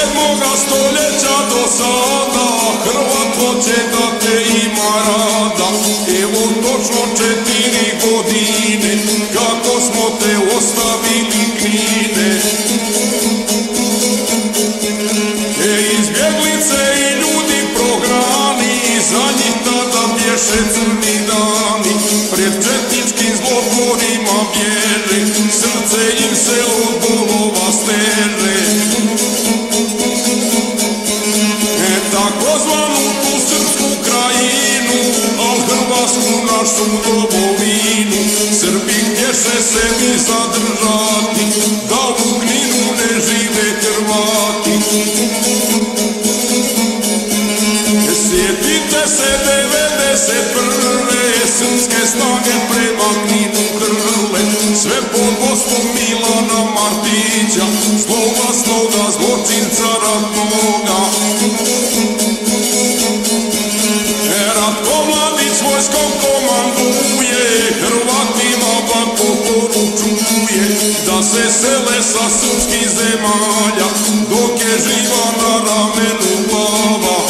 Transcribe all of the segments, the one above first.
7. stoljeća do sada Hrvat hoće da te ima rada. Evo točno 4 godine kako smo te ostavili Knine. Izbjeglice i ljudi prognani, za njih tada bješe crni dani. Pred četničkim zlotvorima bježe, srce im se od bolova steže. Takozvanu tu srpsku krajinu, al Hrvatsku našu domovinu, Srbi htješe sebi zadržati, da u Kninu ne žive Hrvati. Sjetite se 91. srpske snage prema Kninu hrle, sve pod vodstvom Milana Martića, zloglasnoga zločinca ratnoga. Ratko Mladić vojskom komanduje, Hrvatima bako poručuje, da se sele sa srpskih zemalja, dok je živa na ramenu glava.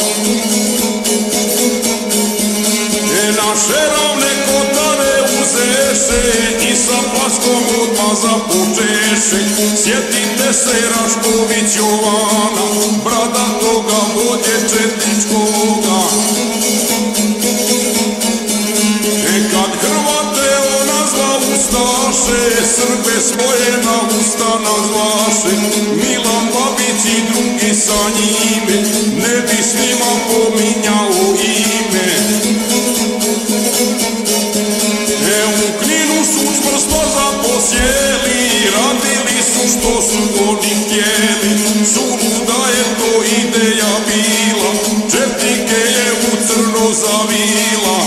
Naše ravne Kotare uzeše i sa Plaskom odmah započeše. Sjetite se Rašković Jovana, bradatoga vođe četničkoga. Kad Hrvate on nazva ustaše, Srbe svoje na usta nazvaše. Milan Babić i drugi sa njime, ne bi s njima pominjao ime. U Kninu su čvrsto zaposjeli, radili su što su oni htjeli. Suluda je to ideja bila, četnike je u crno zavila.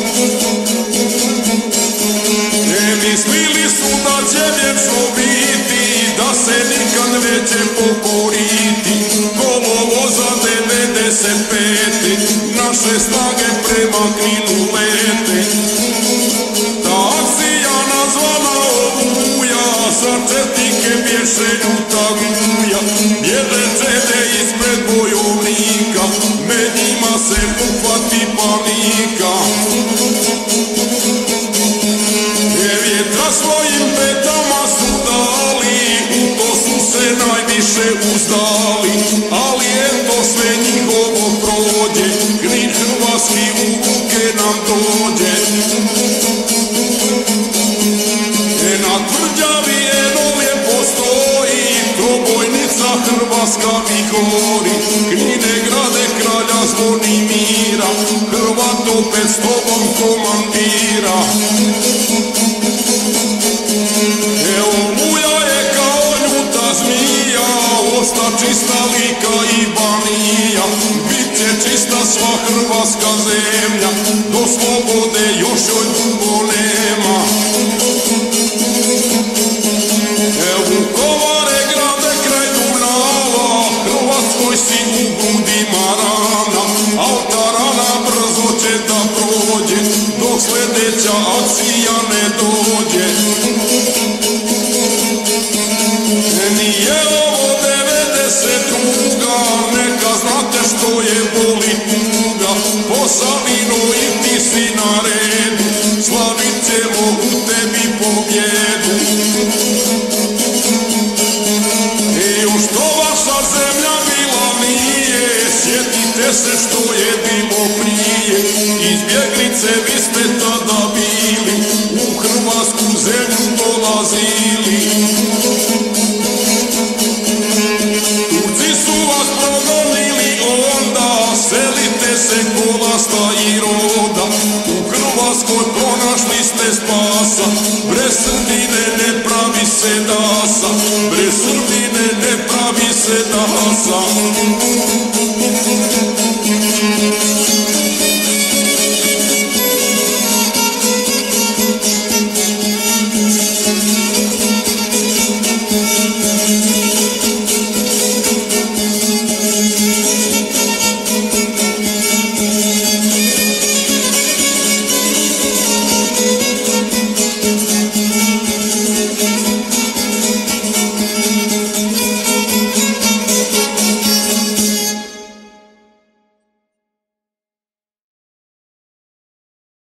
Mislili su da će vječno biti, da se nikad neće pokoriti. Kolovoza 95. naše snage prema Kninu lete. Ta akcija nazvana Oluja, za četnike bješe ljuta guja. Bježe čede ispred bojovnika, med njima se uhvati panika. Vjetra svojim petama su dali, u to su se najviše uzdali. Ali eto sve njihovo prođe, Knin hrvatski u ruke nam dođe. Na tvrđavi eno lijepo stoji, trobojnica hrvatska vihori. Knine grade kralja Zvonimira, Hrvat opet s tobom komandira. Oluja je kao ljuta zmija, osta čista Lika i Banija. Bit će čista sva hrvatska zemlja, do slobode još joj dugo nema. Vukovare grade kraj Dunava, Hrvatskoj si u grudima rana, al ta rana brzo će da prođe, dok sljedeća akcija ne dođe. Nije ovo 92. neka znate što je boli tuga. Posavino i ti si na redu, slavit ćemo u tebi pobjedu. I još to vaša zemlja bila nije, sjetite se što je bilo prije. Izbjeglice vi ste tada bili, u hrvatsku zemlju dolazili. Turci su vas progonili onda, selite se kolasta i roda. U Hrvatskoj pronašli ste spasa, brez Srbine ne pravi se dasa, brez Srbine ne pravi se dasa.